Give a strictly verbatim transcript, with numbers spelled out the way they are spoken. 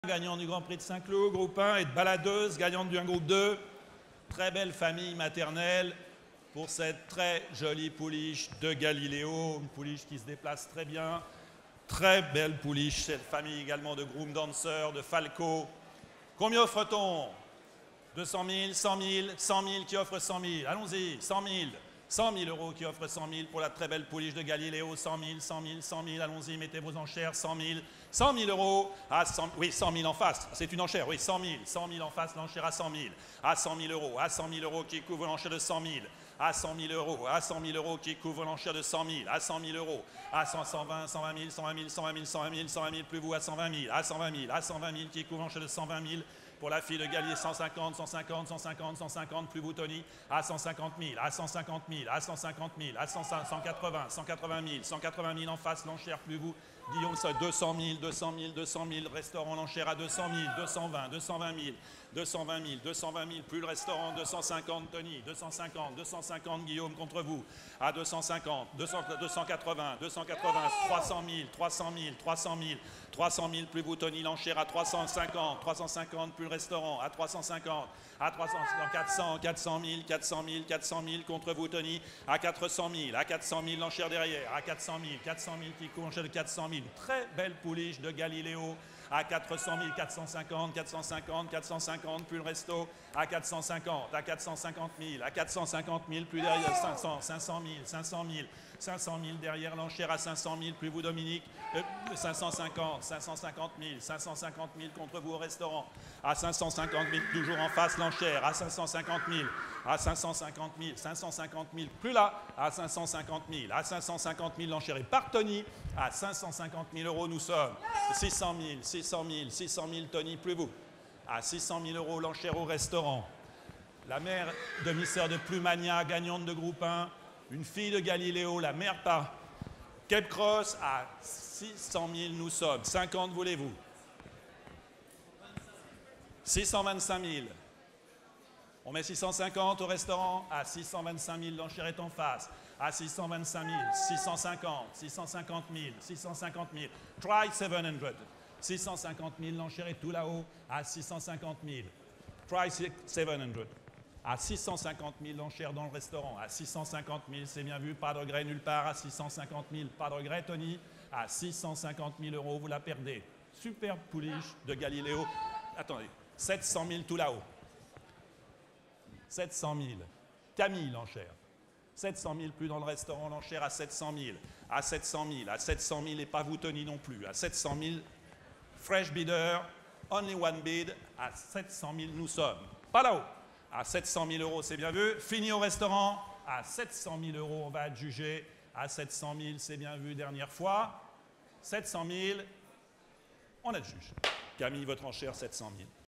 Gagnant du Grand Prix de Saint-Cloud, groupe un, et de baladeuse, gagnante du un groupe deux. Très belle famille maternelle pour cette très jolie pouliche de Galiléo, une pouliche qui se déplace très bien. Très belle pouliche, cette famille également de groom danseurs, de falco. Combien offre-t-on? deux cent mille, cent mille, cent mille qui offre cent mille. Allons-y, cent mille. cent mille euros qui offre cent mille pour la très belle pouliche de Galiléo. cent mille, cent mille, cent mille. Allons-y, mettez vos enchères. cent mille. cent mille euros. À cent, oui, cent mille en face. C'est une enchère. Oui, cent mille. cent mille en face, l'enchère à cent mille. À cent mille euros. À cent mille euros qui couvre l'enchère de cent mille. À cent mille euros. À cent mille euros qui couvre l'enchère de cent mille. À cent mille euros. À cent, cent vingt, cent vingt mille, cent vingt mille, cent vingt mille, cent vingt mille, cent vingt mille, plus vous à cent vingt mille. À cent vingt mille. À cent vingt mille qui couvre l'enchère de cent vingt mille. Pour la fille de Galier, cent cinquante, cent cinquante, cent cinquante, cent cinquante, plus vous Tony, à cent cinquante mille, à cent cinquante mille, à cent cinquante mille, à cent quatre-vingts, cent quatre-vingt mille, cent quatre-vingt mille en face, l'enchère, plus vous, Guillaume, deux cent mille, deux cent mille, deux cent mille, restaurant, l'enchère à deux cent mille, deux cent vingt, deux cent vingt mille, deux cent vingt mille, deux cent vingt mille, plus le restaurant, deux cent cinquante, Tony, deux cent cinquante, deux cent cinquante, Guillaume, contre vous, à deux cent cinquante, deux cents, deux cent quatre-vingts, deux cent quatre-vingts, trois cent mille, trois cent mille, trois cent mille, trois cent mille, plus vous, Tony, l'enchère à trois cent cinquante, trois cent cinquante, plus le restaurant, à trois cent cinquante, à trois cents, quatre cents, quatre cent mille, quatre cent mille, quatre cent mille, contre vous, Tony, à quatre cent mille, à quatre cent mille, l'enchère derrière, à quatre cent mille, quatre cent mille, qui court, l'enchère de quatre cent mille, très belle pouliche de Galiléo, à quatre cent mille, quatre cent cinquante, quatre cent cinquante, quatre cent cinquante, plus le resto, à quatre cent cinquante, à quatre cent cinquante mille, à quatre cent cinquante mille, plus derrière, cinq cents, cinq cent mille, cinq cent mille, cinq cent mille derrière l'enchère à cinq cent mille, plus vous Dominique, euh, cinq cent cinquante, cinq cent cinquante mille, cinq cent cinquante mille contre vous au restaurant, à cinq cent cinquante mille, toujours en face l'enchère, à cinq cent cinquante mille, à cinq cent cinquante mille, cinq cent cinquante mille, plus là, à cinq cent cinquante mille, à cinq cent cinquante mille, l'enchère est par Tony, à cinq cent cinquante mille euros, nous sommes, six cent mille, six cent mille, six cent mille, Tony, plus vous, à six cent mille euros, l'enchère au restaurant. La mère demi-sœur de Plumania, gagnante de groupe un, une fille de Galiléo, la mère par Cape Cross, à six cent mille, nous sommes, cinquante, voulez-vous? six cent vingt-cinq mille. On met six cent cinquante au restaurant, à six cent vingt-cinq mille, l'enchère est en face, à six cent vingt-cinq mille, six cent cinquante, six cent cinquante mille, six cent cinquante mille, try sept cents, six cent cinquante mille, l'enchère est tout là-haut, à six cent cinquante mille, try sept cents, à six cent cinquante mille, l'enchère dans le restaurant, à six cent cinquante mille, c'est bien vu, pas de regret nulle part, à six cent cinquante mille, pas de regret Tony, à six cent cinquante mille euros, vous la perdez. Superbe pouliche de Galiléo, attendez, sept cent mille tout là-haut. sept cent mille. Camille, l'enchère. sept cent mille plus dans le restaurant, l'enchère à sept cent mille. À sept cent mille. À sept cent mille et pas vous, Tony, non plus. À sept cent mille, fresh bidder, only one bid. À sept cent mille, nous sommes. Pas là-haut. À sept cent mille euros, c'est bien vu. Fini au restaurant. À sept cent mille euros, on va adjuger. À sept cent mille, c'est bien vu, dernière fois. sept cent mille, on adjuge. Camille, votre enchère, sept cent mille.